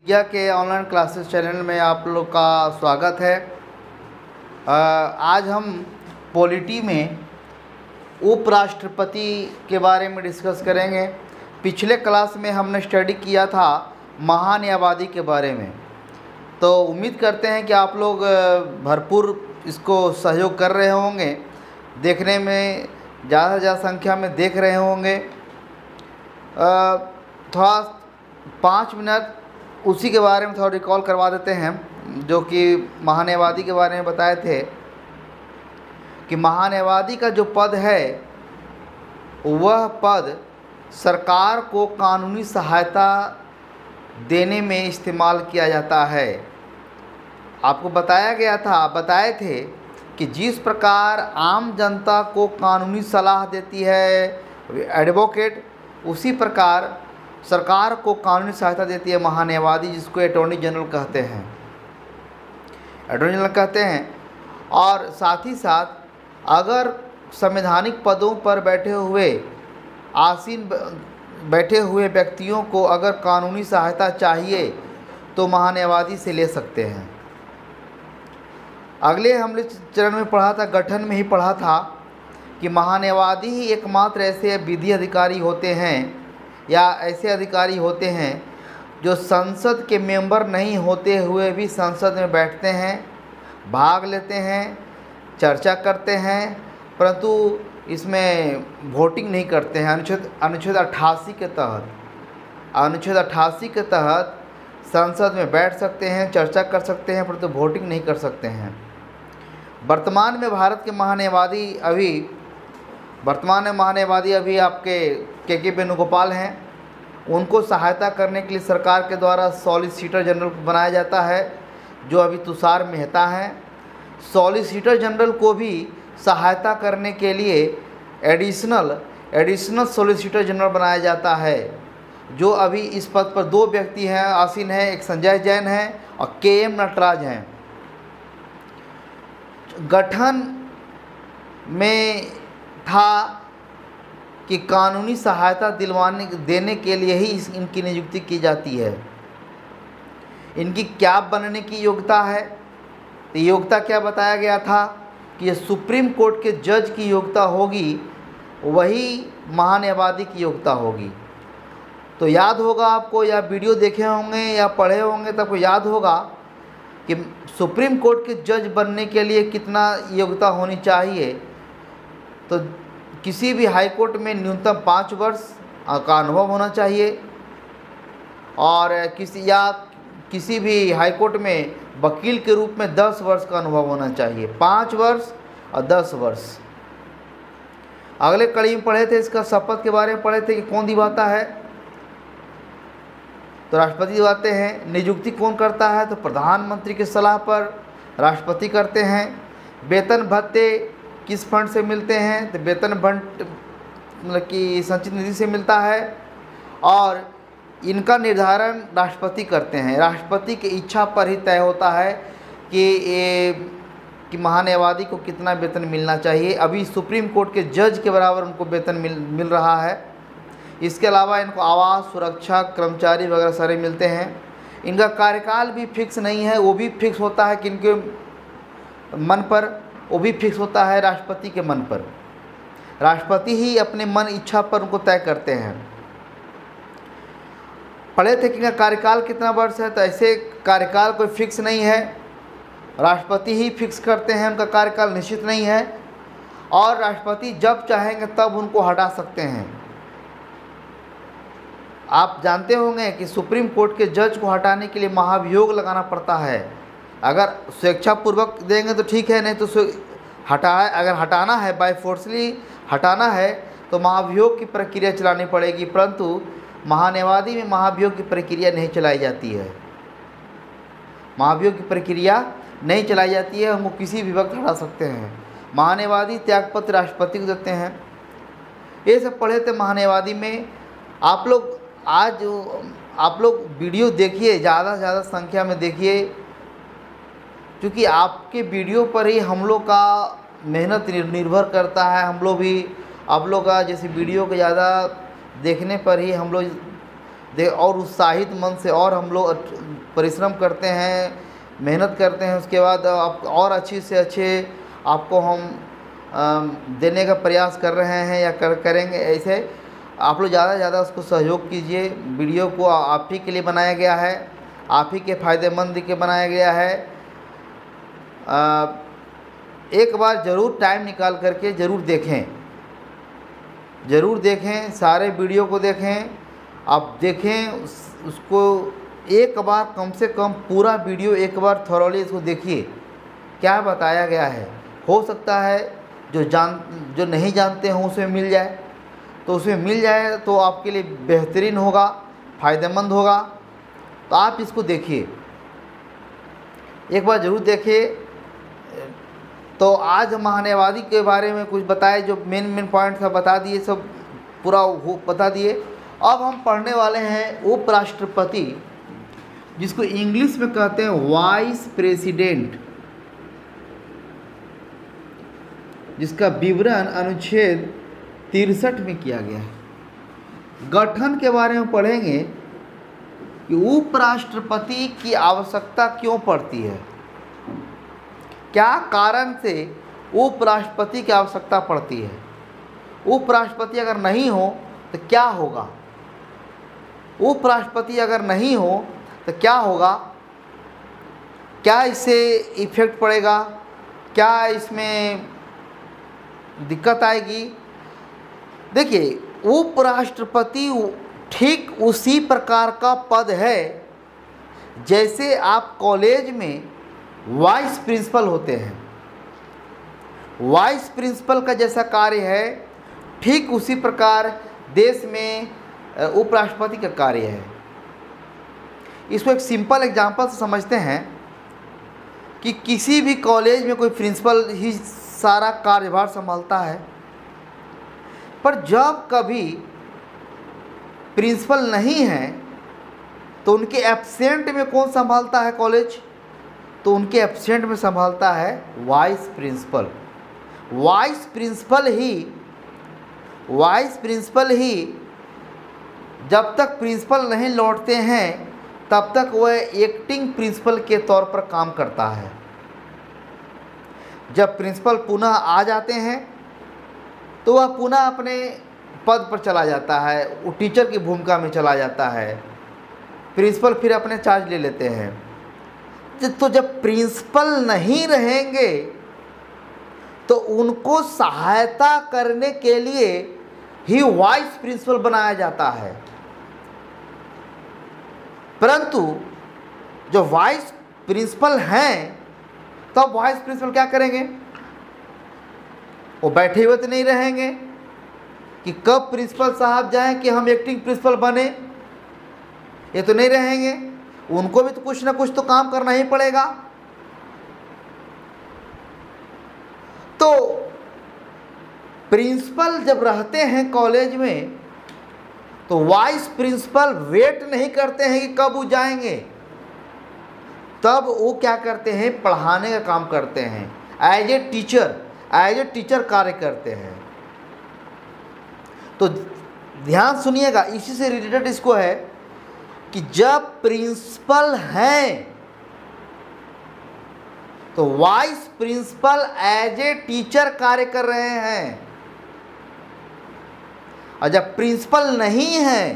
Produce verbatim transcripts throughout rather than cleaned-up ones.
India के online classes channel में आप लोग का स्वागत है। आज हम पॉलिटी में उपराष्ट्रपति के बारे में डिस्कस करेंगे। पिछले क्लास में हमने स्टडी किया था महान्यायवादी के बारे में, तो उम्मीद करते हैं कि आप लोग भरपूर इसको सहयोग कर रहे होंगे, देखने में ज़्यादा से ज़्यादा संख्या में देख रहे होंगे। थोड़ा पाँच मिनट उसी के बारे में थोड़ा रिकॉल करवा देते हैं जो कि महान्यायवादी के बारे में बताए थे कि महान्यायवादी का जो पद है वह पद सरकार को कानूनी सहायता देने में इस्तेमाल किया जाता है। आपको बताया गया था बताए थे कि जिस प्रकार आम जनता को कानूनी सलाह देती है एडवोकेट, उसी प्रकार सरकार को कानूनी सहायता देती है महान्यायवादी, जिसको अटॉर्नी जनरल कहते हैं अटॉर्नी जनरल कहते हैं। और साथ ही साथ अगर संवैधानिक पदों पर बैठे हुए आसीन बैठे हुए व्यक्तियों को अगर कानूनी सहायता चाहिए तो महान्यायवादी से ले सकते हैं। अगले हमने चरण में पढ़ा था, गठन में ही पढ़ा था कि महान्यायवादी ही एकमात्र ऐसे विधि अधिकारी होते हैं या ऐसे अधिकारी होते हैं जो संसद के मेंबर नहीं होते हुए भी संसद में बैठते हैं, भाग लेते हैं, चर्चा करते हैं, परंतु इसमें वोटिंग नहीं करते हैं। अनुच्छेद अनुच्छेद अट्ठासी के तहत अनुच्छेद अट्ठासी के तहत संसद में बैठ सकते हैं, चर्चा कर सकते हैं, परंतु वोटिंग नहीं कर सकते हैं। वर्तमान में भारत के महान्यायवादी अभी वर्तमान में महान्यायवादी अभी आपके के के वेणुगोपाल हैं। उनको सहायता करने के लिए सरकार के द्वारा सॉलिसिटर जनरल को बनाया जाता है, जो अभी तुषार मेहता हैं। सॉलिसिटर जनरल को भी सहायता करने के लिए एडिशनल एडिशनल सॉलिसिटर जनरल बनाया जाता है, जो अभी इस पद पर दो व्यक्ति हैं आसीन हैं, एक संजय जैन हैं और के एम नटराज हैं। गठन में था कि कानूनी सहायता दिलवाने देने के लिए ही इस इनकी नियुक्ति की जाती है। इनकी क्या बनने की योग्यता है, तो योग्यता क्या बताया गया था कि ये सुप्रीम कोर्ट के जज की योग्यता होगी, वही महान्यायवादी की योग्यता होगी। तो याद होगा आपको, या वीडियो देखे होंगे या पढ़े होंगे तो आपको याद होगा कि सुप्रीम कोर्ट के जज बनने के लिए कितना योग्यता होनी चाहिए। तो किसी भी हाई कोर्ट में न्यूनतम पाँच वर्ष का अनुभव होना चाहिए, और किसी या किसी भी हाई कोर्ट में वकील के रूप में दस वर्ष का अनुभव होना चाहिए, पाँच वर्ष और दस वर्ष। अगले कड़ी में पढ़े थे, इसका शपथ के बारे में पढ़े थे कि कौन दिवाता है, तो राष्ट्रपति दिवाते हैं। नियुक्ति कौन करता है, तो प्रधानमंत्री की सलाह पर राष्ट्रपति करते हैं। वेतन भत्ते किस फंड से मिलते हैं, तो वेतन फंड मतलब कि संचित निधि से मिलता है, और इनका निर्धारण राष्ट्रपति करते हैं। राष्ट्रपति की इच्छा पर ही तय होता है कि ये कि महान्यायवादी को कितना वेतन मिलना चाहिए। अभी सुप्रीम कोर्ट के जज के बराबर उनको वेतन मिल मिल रहा है। इसके अलावा इनको आवास, सुरक्षा, कर्मचारी वगैरह सारे मिलते हैं। इनका कार्यकाल भी फिक्स नहीं है, वो भी फिक्स होता है कि इनके मन पर, वो भी फिक्स होता है राष्ट्रपति के मन पर। राष्ट्रपति ही अपने मन इच्छा पर उनको तय करते हैं। पढ़े थे कि इनका कार्यकाल कितना वर्ष है, तो ऐसे कार्यकाल कोई फिक्स नहीं है, राष्ट्रपति ही फिक्स करते हैं, उनका कार्यकाल निश्चित नहीं है, और राष्ट्रपति जब चाहेंगे तब उनको हटा सकते हैं। आप जानते होंगे कि सुप्रीम कोर्ट के जज को हटाने के लिए महाभियोग लगाना पड़ता है। अगर स्वेच्छापूर्वक देंगे तो ठीक है, नहीं तो हटा अगर हटाना है, बाय फोर्सली हटाना है, तो महाभियोग की प्रक्रिया चलानी पड़ेगी। परंतु महान्यायवादी में महाभियोग की प्रक्रिया नहीं चलाई जाती है, महाभियोग की प्रक्रिया नहीं चलाई जाती है, हमको किसी भी वक्त हटा सकते हैं। महान्यायवादी त्यागपत्र राष्ट्रपति को देते हैं। ये सब पढ़े थे महान्यायवादी में। आप लोग आज आप लोग वीडियो देखिए, ज़्यादा से ज़्यादा संख्या में देखिए, क्योंकि आपके वीडियो पर ही हम लोग का मेहनत निर्भर करता है। हम लोग भी आप लोग का जैसे वीडियो को ज़्यादा देखने पर ही हम लोग दे और उत्साहित मन से और हम लोग परिश्रम करते हैं, मेहनत करते हैं, उसके बाद आप और अच्छी से अच्छे आपको हम देने का प्रयास कर रहे हैं या कर करेंगे। ऐसे आप लोग ज़्यादा से ज़्यादा उसको सहयोग कीजिए। वीडियो को आप ही के लिए बनाया गया है, आप ही के फ़ायदेमंद के बनाया गया है। आ, एक बार ज़रूर टाइम निकाल करके ज़रूर देखें, ज़रूर देखें, सारे वीडियो को देखें। आप देखें उस, उसको एक बार कम से कम पूरा वीडियो एक बार थॉरोली इसको देखिए, क्या बताया गया है। हो सकता है जो जान जो नहीं जानते हों उसमें मिल जाए, तो उसमें मिल जाए तो आपके लिए बेहतरीन होगा, फ़ायदेमंद होगा। तो आप इसको देखिए, एक बार ज़रूर देखिए। तो आज महान्यायवादी के बारे में कुछ बताए, जो मेन मेन पॉइंट था बता दिए, सब पूरा हो बता दिए। अब हम पढ़ने वाले हैं उपराष्ट्रपति, जिसको इंग्लिश में कहते हैं वाइस प्रेसिडेंट, जिसका विवरण अनुच्छेद तिरसठ में किया गया है। गठन के बारे में पढ़ेंगे कि उपराष्ट्रपति की आवश्यकता क्यों पड़ती है, क्या कारण से उपराष्ट्रपति की आवश्यकता पड़ती है, उपराष्ट्रपति अगर नहीं हो तो क्या होगा, उपराष्ट्रपति अगर नहीं हो तो क्या होगा, क्या इससे इफेक्ट पड़ेगा, क्या इसमें दिक्कत आएगी। देखिए, उपराष्ट्रपति ठीक उसी प्रकार का पद है जैसे आप कॉलेज में वाइस प्रिंसिपल होते हैं। वाइस प्रिंसिपल का जैसा कार्य है, ठीक उसी प्रकार देश में उपराष्ट्रपति का कार्य है। इसको एक सिंपल एग्जांपल से समझते हैं कि किसी भी कॉलेज में कोई प्रिंसिपल ही सारा कार्यभार संभालता है, पर जब कभी प्रिंसिपल नहीं है तो उनके एब्सेंट में कौन संभालता है कॉलेज, तो उनके एब्सेंट में संभालता है वाइस प्रिंसिपल। वाइस प्रिंसिपल ही वाइस प्रिंसिपल ही जब तक प्रिंसिपल नहीं लौटते हैं तब तक वह एक्टिंग प्रिंसिपल के तौर पर काम करता है। जब प्रिंसिपल पुनः आ जाते हैं तो वह पुनः अपने पद पर चला जाता है, वो टीचर की भूमिका में चला जाता है। प्रिंसिपल फिर अपने चार्ज ले लेते हैं। तो जब प्रिंसिपल नहीं रहेंगे तो उनको सहायता करने के लिए ही वाइस प्रिंसिपल बनाया जाता है। परंतु जो वाइस प्रिंसिपल हैं, तब वाइस प्रिंसिपल क्या करेंगे, वो बैठे हुए तो नहीं रहेंगे कि कब प्रिंसिपल साहब जाएं कि हम एक्टिंग प्रिंसिपल बने, ये तो नहीं रहेंगे। उनको भी तो कुछ ना कुछ तो काम करना ही पड़ेगा। तो प्रिंसिपल जब रहते हैं कॉलेज में तो वाइस प्रिंसिपल वेट नहीं करते हैं कि कब वो जाएंगे, तब वो क्या करते हैं, पढ़ाने का काम करते हैं। As a teacher as a teacher कार्य करते हैं। तो ध्यान सुनिएगा, इसी से रिलेटेड इसको है कि जब प्रिंसिपल हैं तो vice principal as a teacher कार्य कर रहे हैं, और जब प्रिंसिपल नहीं है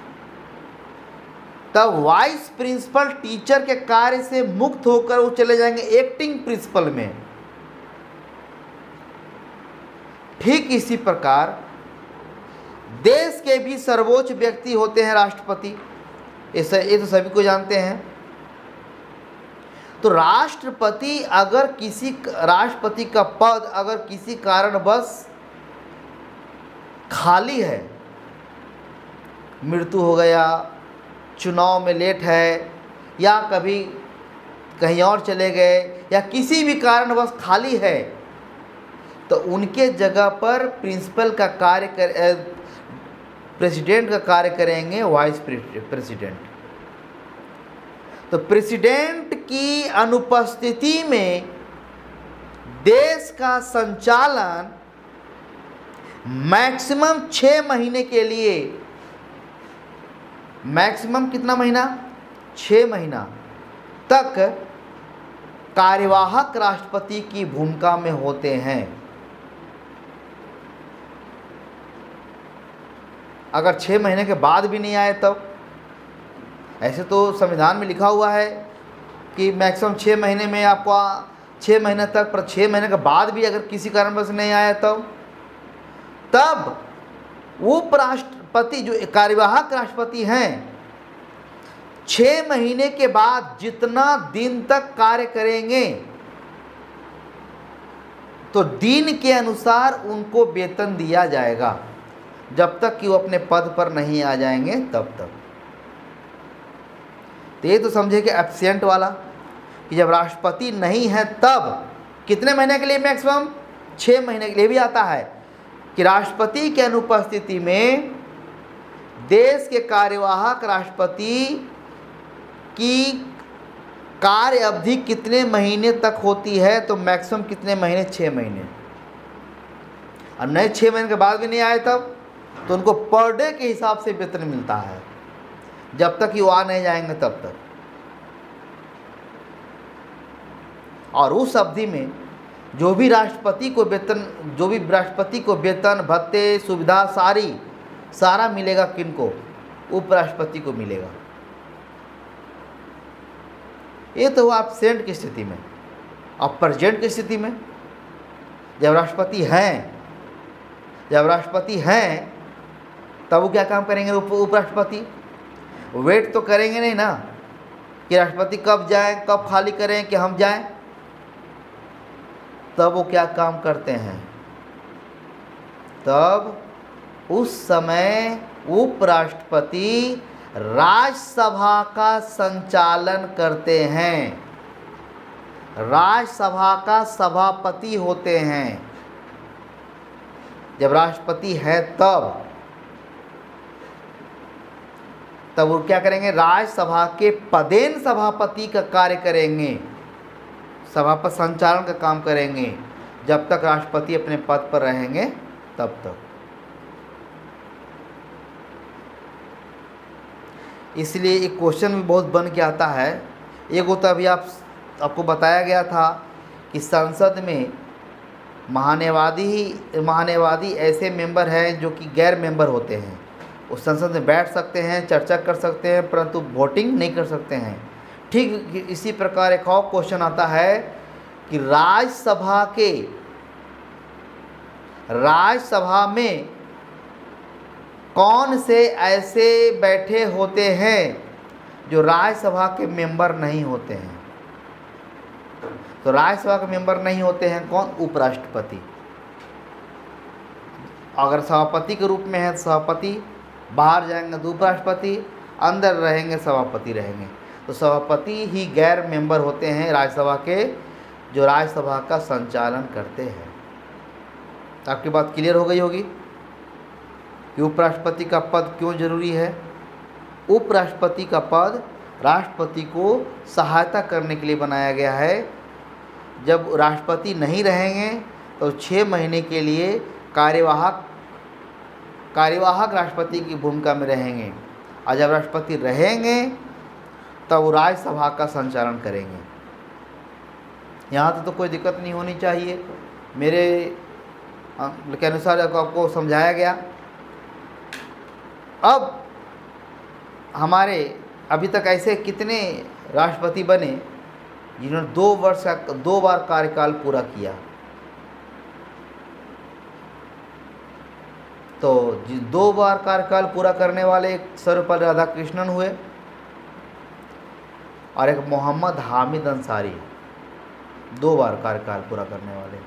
तब वाइस प्रिंसिपल टीचर के कार्य से मुक्त होकर वो चले जाएंगे एक्टिंग प्रिंसिपल में। ठीक इसी प्रकार देश के भी सर्वोच्च व्यक्ति होते हैं राष्ट्रपति, ये तो सभी को जानते हैं। तो राष्ट्रपति अगर किसी राष्ट्रपति का पद अगर किसी कारणवश खाली है, मृत्यु हो गया, चुनाव में लेट है, या कभी कहीं और चले गए, या किसी भी कारणवश खाली है, तो उनके जगह पर प्रिंसिपल का कार्य कर प्रेसिडेंट का कार्य करेंगे वाइस प्रेसिडेंट। तो प्रेसिडेंट की अनुपस्थिति में देश का संचालन मैक्सिमम छः महीने के लिए, मैक्सिमम कितना महीना, छः महीना तक कार्यवाहक राष्ट्रपति की भूमिका में होते हैं। अगर छः महीने के बाद भी नहीं आए तब, ऐसे तो संविधान में लिखा हुआ है कि मैक्सिमम छः महीने में आपको छः महीने तक, पर छः महीने के बाद भी अगर किसी कारणवश नहीं आया तब तब उपराष्ट्रपति जो कार्यवाहक राष्ट्रपति हैं छः महीने के बाद जितना दिन तक कार्य करेंगे तो दिन के अनुसार उनको वेतन दिया जाएगा, जब तक कि वो अपने पद पर नहीं आ जाएंगे तब तक। तो ये तो समझे कि एब्सेंट वाला, कि जब राष्ट्रपति नहीं है तब कितने महीने के लिए, मैक्सिमम छः महीने के लिए भी आता है, कि राष्ट्रपति की अनुपस्थिति में देश के कार्यवाहक राष्ट्रपति की कार्य अवधि कितने महीने तक होती है, तो मैक्सिमम कितने महीने, छः महीने। और नए छः महीने के बाद भी नहीं आए तब तो उनको पर डे के हिसाब से वेतन मिलता है, जब तक कि वो आ नहीं जाएंगे तब तक। और उस अवधि में जो भी राष्ट्रपति को वेतन जो भी राष्ट्रपति को वेतन भत्ते सुविधा सारी सारा मिलेगा किनको, उपराष्ट्रपति को मिलेगा। ये तो हुआ एब्सेंट की स्थिति में। अब प्रेजेंट की स्थिति में जब राष्ट्रपति हैं जब राष्ट्रपति हैं तब वो क्या काम करेंगे, उपराष्ट्रपति वेट तो करेंगे नहीं ना कि राष्ट्रपति कब जाएं, कब खाली करें कि हम जाएं। तब वो क्या काम करते हैं, तब उस समय उपराष्ट्रपति राज्यसभा का संचालन करते हैं, राज्यसभा का सभापति होते हैं। जब राष्ट्रपति है तब तब वो क्या करेंगे, राज्यसभा के पदेन सभापति का कार्य करेंगे, सभापति संचालन का काम करेंगे, जब तक राष्ट्रपति अपने पद पर रहेंगे तब तक। इसलिए एक क्वेश्चन भी बहुत बन के आता है। एक होता अभी आप आपको बताया गया था कि संसद में महान्यायवादी ही महान्यायवादी ऐसे मेंबर हैं जो कि गैर मेंबर होते हैं। उस संसद में बैठ सकते हैं, चर्चा कर सकते हैं, परंतु वोटिंग नहीं कर सकते हैं। ठीक इसी प्रकार एक और क्वेश्चन आता है कि राज्यसभा के राज्यसभा में कौन से ऐसे बैठे होते हैं जो राज्यसभा के मेंबर नहीं होते हैं। तो राज्यसभा के मेंबर नहीं होते हैं कौन, उपराष्ट्रपति। अगर सभापति के रूप में है तो सभापति, बाहर जाएंगे तो उपराष्ट्रपति, अंदर रहेंगे सभापति रहेंगे। तो सभापति ही गैर मेंबर होते हैं राज्यसभा के, जो राज्यसभा का संचालन करते हैं। तो आपकी बात क्लियर हो गई होगी कि उपराष्ट्रपति का पद क्यों जरूरी है। उपराष्ट्रपति का पद राष्ट्रपति को सहायता करने के लिए बनाया गया है। जब राष्ट्रपति नहीं रहेंगे तो छः महीने के लिए कार्यवाहक कार्यवाहक राष्ट्रपति की भूमिका में रहेंगे, और जब राष्ट्रपति रहेंगे तब वो राज्यसभा का संचालन करेंगे। यहाँ तक तो कोई दिक्कत नहीं होनी चाहिए। मेरे के अनुसार आपको समझाया गया। अब हमारे अभी तक ऐसे कितने राष्ट्रपति बने जिन्होंने दो वर्ष का दो बार कार्यकाल पूरा किया। तो दो बार कार्यकाल पूरा करने वाले एक सर्वपल्ली राधाकृष्णन हुए और एक मोहम्मद हामिद अंसारी, दो बार कार्यकाल पूरा करने वाले।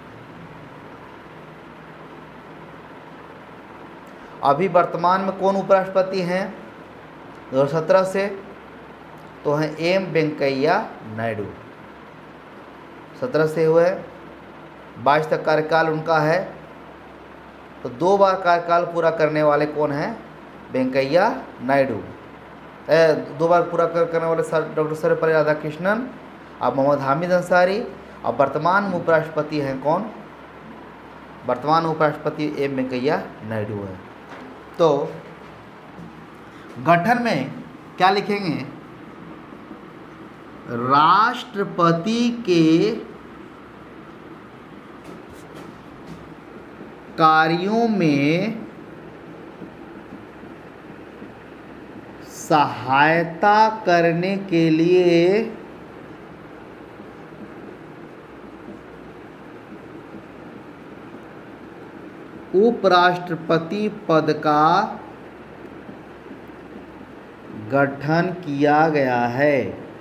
अभी वर्तमान में कौन उपराष्ट्रपति हैं दो हज़ार सत्रह से, तो हैं एम वेंकैया नायडू। सत्रह से हुए, बाईस तक कार्यकाल उनका है। तो दो बार कार्यकाल पूरा करने वाले कौन हैं, वेंकैया नायडू। दो बार पूरा कर करने वाले सर डॉक्टर सर्वपल्ली राधाकृष्णन और मोहम्मद हामिद अंसारी। और वर्तमान में उपराष्ट्रपति हैं कौन, वर्तमान उपराष्ट्रपति एम वेंकैया नायडू हैं। तो गठन में क्या लिखेंगे, राष्ट्रपति के कार्यों में सहायता करने के लिए उपराष्ट्रपति पद का गठन किया गया है।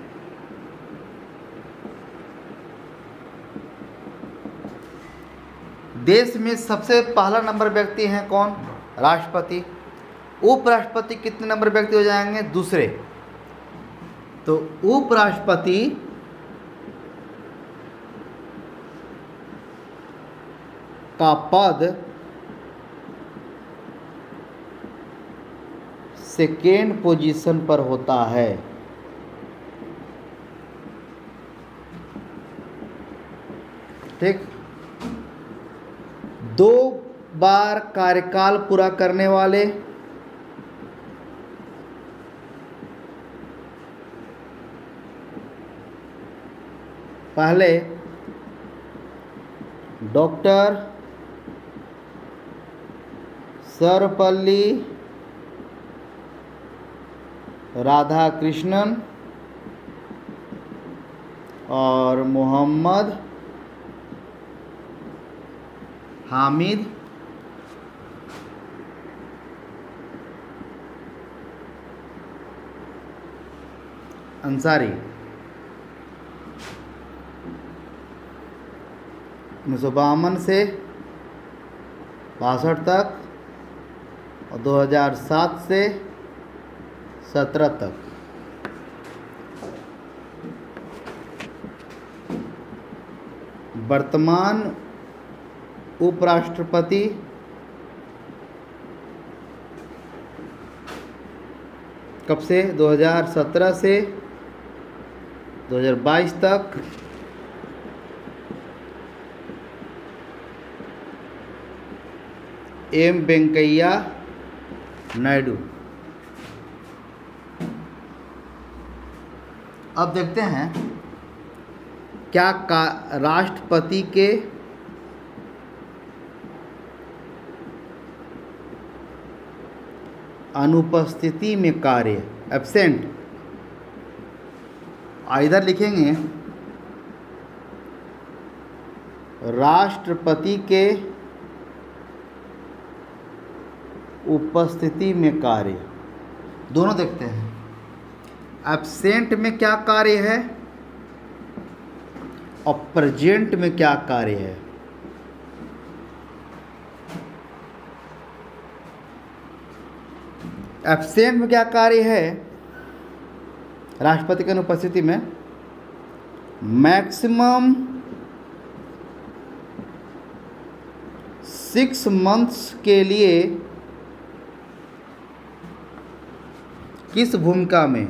देश में सबसे पहला नंबर व्यक्ति हैं कौन? राष्ट्रपति। उपराष्ट्रपति कितने नंबर व्यक्ति हो जाएंगे? दूसरे। तो उपराष्ट्रपति का पद सेकेंड पोजीशन पर होता है। ठीक। दो बार कार्यकाल पूरा करने वाले पहले डॉक्टर सर्वपल्ली राधाकृष्णन और मोहम्मद हामिद अंसारी। उन्नीस सौ बावन से बासठ तक और दो हज़ार सात से सत्रह तक। वर्तमान उपराष्ट्रपति कब से? दो हज़ार सत्रह से दो हज़ार बाईस तक एम वेंकैया नायडू। अब देखते हैं क्या का राष्ट्रपति के अनुपस्थिति में कार्य, एब्सेंट, इधर लिखेंगे राष्ट्रपति के उपस्थिति में कार्य। दोनों देखते हैं। एब्सेंट में क्या कार्य है और प्रेजेंट में क्या कार्य है। एब्सेंट में क्या कार्य है? राष्ट्रपति की अनुपस्थिति में मैक्सिमम सिक्स मंथ्स के लिए किस भूमिका में?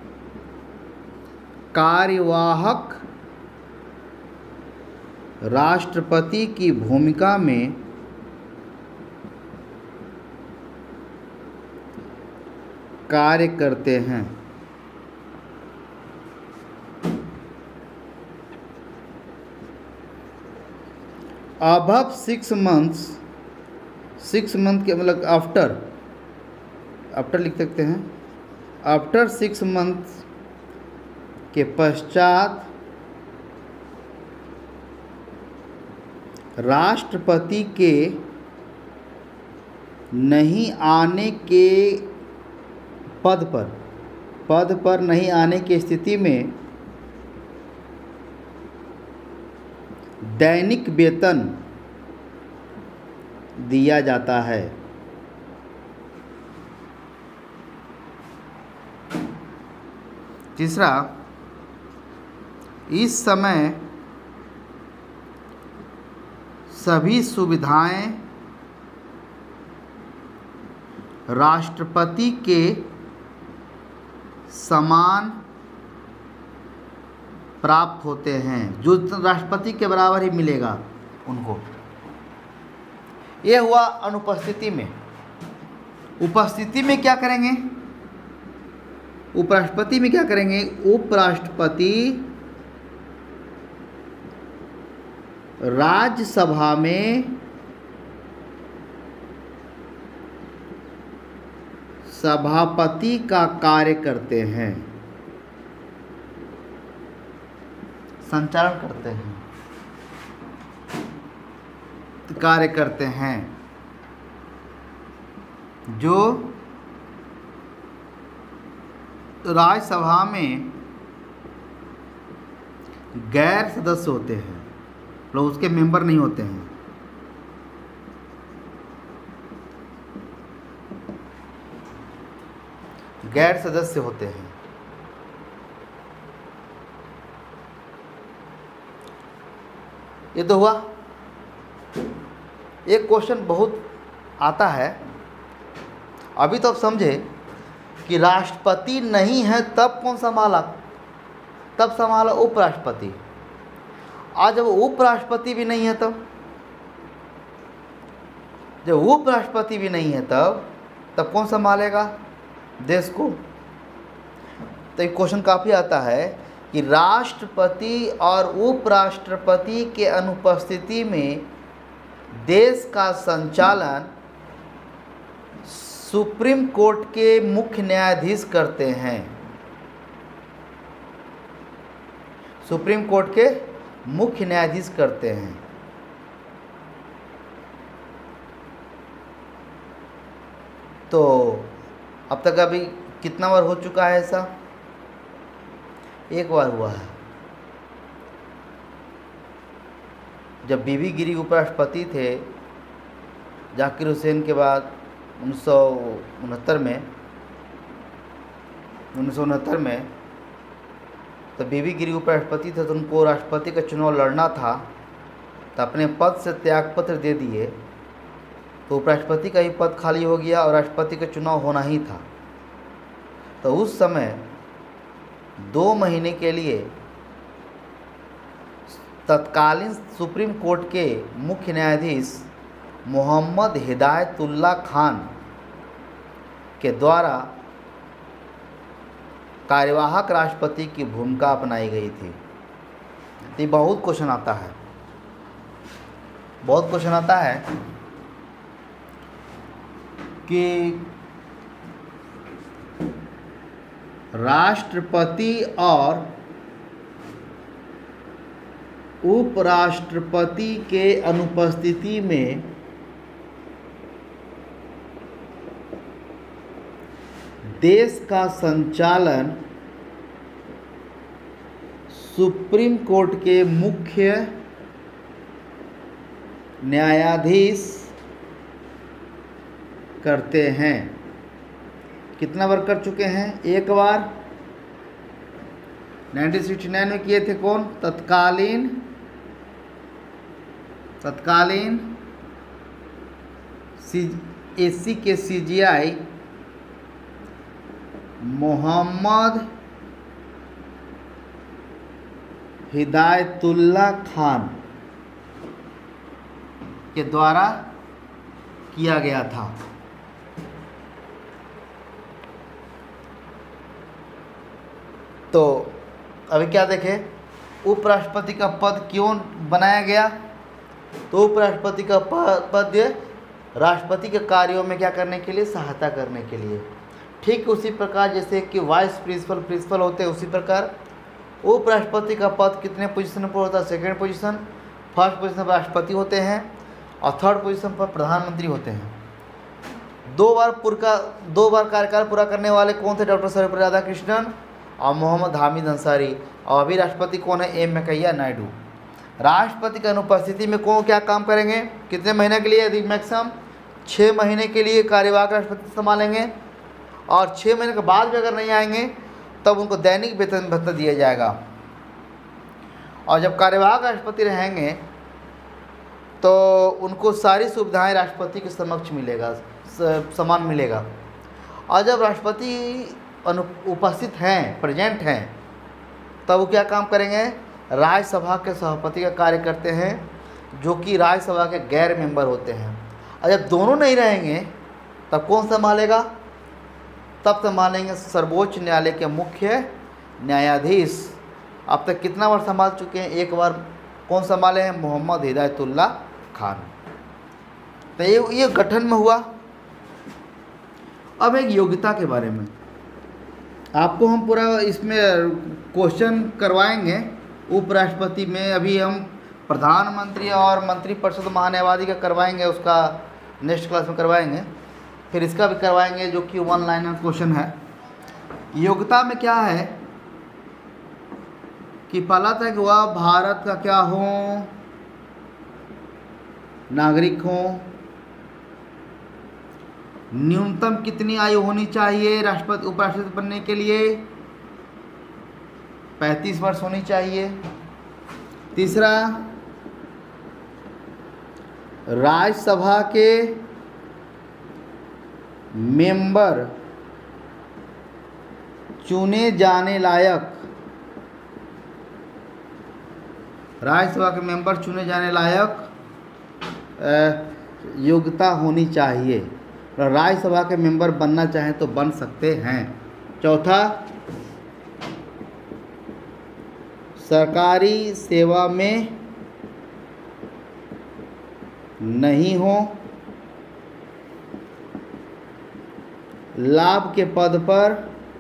कार्यवाहक राष्ट्रपति की भूमिका में कार्य करते हैं। Above six months, six month के मतलब आफ्टर, आफ्टर लिख सकते हैं। आफ्टर सिक्स मंथ्स के पश्चात राष्ट्रपति के नहीं आने के पद पर पद पर नहीं आने की स्थिति में दैनिक वेतन दिया जाता है। तीसरा, इस समय सभी सुविधाएं राष्ट्रपति के समान प्राप्त होते हैं, जो राष्ट्रपति के बराबर ही मिलेगा उनको। ये हुआ अनुपस्थिति में। उपस्थिति में क्या करेंगे? उपराष्ट्रपति में क्या करेंगे, उपराष्ट्रपति राज्यसभा में सभापति का कार्य करते हैं, संचालन करते हैं, कार्य करते हैं। जो राज्यसभा में गैर सदस्य होते हैं, लोग उसके मेंबर नहीं होते हैं, गैर सदस्य होते हैं। ये तो हुआ। एक क्वेश्चन बहुत आता है, अभी तो आप समझे कि राष्ट्रपति नहीं है तब कौन संभाला, तब संभाला उपराष्ट्रपति। आज जब उपराष्ट्रपति भी नहीं है तब जब उपराष्ट्रपति भी नहीं है तब तब कौन संभालेगा देश को। तो एक क्वेश्चन काफ़ी आता है कि राष्ट्रपति और उपराष्ट्रपति के अनुपस्थिति में देश का संचालन सुप्रीम कोर्ट के मुख्य न्यायाधीश करते हैं। सुप्रीम कोर्ट के मुख्य न्यायाधीश करते हैं। तो अब तक अभी कितना बार हो चुका है ऐसा? एक बार हुआ है, जब बीबी गिरी उपराष्ट्रपति थे जाकिर हुसैन के बाद उन्नीस सौ उनहत्तर में उन्नीस सौ उनहत्तर में तो बीबी गिरी उपराष्ट्रपति थे, तो उनको राष्ट्रपति का चुनाव लड़ना था, तो अपने पद से त्यागपत्र दे दिए, तो उपराष्ट्रपति का ही पद खाली हो गया और राष्ट्रपति का चुनाव होना ही था। तो उस समय दो महीने के लिए तत्कालीन सुप्रीम कोर्ट के मुख्य न्यायाधीश मोहम्मद हिदायतुल्लाह खान के द्वारा कार्यवाहक राष्ट्रपति की भूमिका अपनाई गई थी। ये बहुत क्वेश्चन आता है, बहुत क्वेश्चन आता है कि राष्ट्रपति और उपराष्ट्रपति के अनुपस्थिति में देश का संचालन सुप्रीम कोर्ट के मुख्य न्यायाधीश करते हैं। कितना बार कर चुके हैं? एक बार उन्नीस सौ उनहत्तर में किए थे। कौन? तत्कालीन तत्कालीन सी एसी के सीजीआई मोहम्मद हिदायतुल्लाह खान के द्वारा किया गया था। तो अभी क्या देखें, उपराष्ट्रपति का पद क्यों बनाया गया? तो उपराष्ट्रपति का पद राष्ट्रपति के कार्यों में क्या करने के लिए? सहायता करने के लिए। ठीक उसी प्रकार जैसे कि वाइस प्रिंसिपल प्रिंसिपल होते हैं, उसी प्रकार उपराष्ट्रपति का पद कितने पोजीशन पर होता है? Second position. फर्स्ट पोजीशन पर राष्ट्रपति होते हैं और थर्ड पोजीशन पर प्रधानमंत्री होते हैं। दो बार पूरा दो बार कार्यकाल पूरा करने वाले कौन थे? डॉक्टर सर्वपल्ली राधाकृष्णन और मोहम्मद हामिद अंसारी। और अभी राष्ट्रपति कौन है? एम वेंकैया नायडू। राष्ट्रपति की अनुपस्थिति में कौन क्या काम करेंगे? कितने महीने के लिए? यदि मैक्सिमम छः महीने के लिए कार्यवाहक राष्ट्रपति संभालेंगे, और छः महीने के बाद भी अगर नहीं आएंगे तब उनको दैनिक वेतन भत्ता दिया जाएगा। और जब कार्यवाहक राष्ट्रपति रहेंगे तो उनको सारी सुविधाएं राष्ट्रपति के समक्ष मिलेगा, समान मिलेगा। और जब राष्ट्रपति अनु उपस्थित हैं, प्रेजेंट हैं, तब वो क्या काम करेंगे? राज्यसभा के सभापति का कार्य करते हैं, जो कि राज्यसभा के गैर मेंबर होते हैं। और जब दोनों नहीं रहेंगे तब कौन संभालेगा? तब संभालेंगे सर्वोच्च न्यायालय के मुख्य न्यायाधीश। अब तक कितना बार संभाल चुके हैं? एक बार। कौन संभाले हैं? मोहम्मद हिदायतुल्लाह खान। तो ये ये गठन में हुआ। अब एक योग्यता के बारे में आपको हम पूरा इसमें क्वेश्चन करवाएंगे। उपराष्ट्रपति में अभी हम प्रधानमंत्री और मंत्रिपरिषद महान्यायवादी का करवाएंगे, उसका नेक्स्ट क्लास में करवाएंगे। फिर इसका भी करवाएंगे जो कि वन लाइनर क्वेश्चन है। योग्यता में क्या है कि पहला था कि वह भारत का क्या हो, नागरिक हो। न्यूनतम कितनी आयु होनी चाहिए राष्ट्रपति उपराष्ट्रपति बनने के लिए? पैंतीस वर्ष होनी चाहिए। तीसरा, राज्यसभा के मेंबर चुने जाने लायक, राज्यसभा के मेंबर चुने जाने लायक योग्यता होनी चाहिए। राज्यसभा के मेंबर बनना चाहें तो बन सकते हैं। चौथा, सरकारी सेवा में नहीं हो, लाभ के पद पर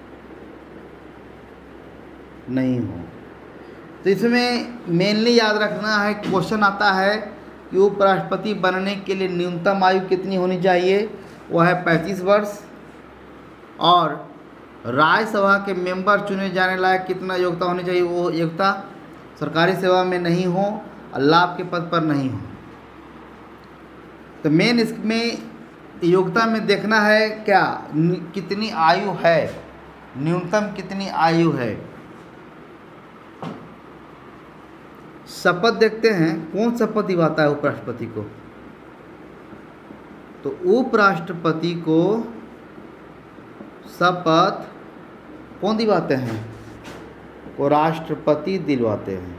नहीं हो। तो इसमें मेनली याद रखना है, क्वेश्चन आता है कि उपराष्ट्रपति बनने के लिए न्यूनतम आयु कितनी होनी चाहिए? वह है पैंतीस वर्ष। और राज्यसभा के मेंबर चुने जाने लायक कितना योग्यता होनी चाहिए? वो योग्यता सरकारी सेवा में नहीं हो और लाभ के पद पर नहीं हो। तो मेन इसमें योग्यता में देखना है क्या, कितनी आयु है, न्यूनतम कितनी आयु है। शपथ देखते हैं, कौन शपथ दिवाता है उपराष्ट्रपति को? तो उपराष्ट्रपति को शपथ कौन दिलवाते हैं? वो राष्ट्रपति दिलवाते हैं।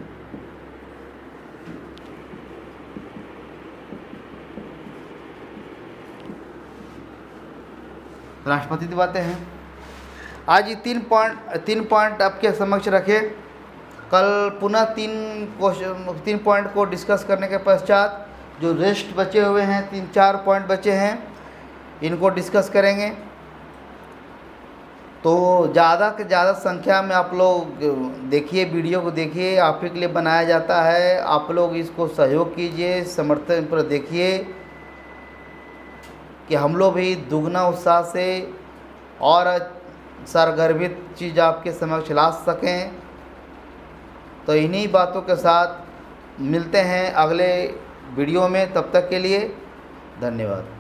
राष्ट्रपति दिलवाते हैं। आज ये तीन पॉइंट तीन पॉइंट आपके समक्ष रखे। कल पुनः तीन क्वेश्चन तीन पॉइंट को डिस्कस करने के पश्चात जो रेस्ट बचे हुए हैं, तीन चार पॉइंट बचे हैं, इनको डिस्कस करेंगे। तो ज़्यादा से ज़्यादा संख्या में आप लोग देखिए, वीडियो को देखिए, आप ही के लिए बनाया जाता है। आप लोग इसको सहयोग कीजिए, समर्थन पर देखिए कि हम लोग भी दुगना उत्साह से और सरगर्भित चीज़ आपके समक्ष ला सकें। तो इन्हीं बातों के साथ मिलते हैं अगले वीडियो में। तब तक के लिए धन्यवाद।